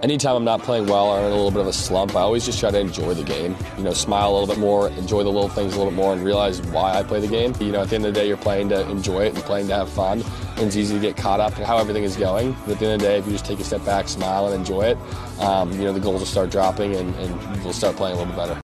anytime I'm not playing well or in a little bit of a slump, I always just try to enjoy the game. Smile a little bit more, enjoy the little things a little bit more, and realize why I play the game. At the end of the day, you're playing to enjoy it and playing to have fun. And it's easy to get caught up in how everything is going. But at the end of the day, if you just take a step back, smile, and enjoy it, the goals will start dropping, and we'll start playing a little bit better.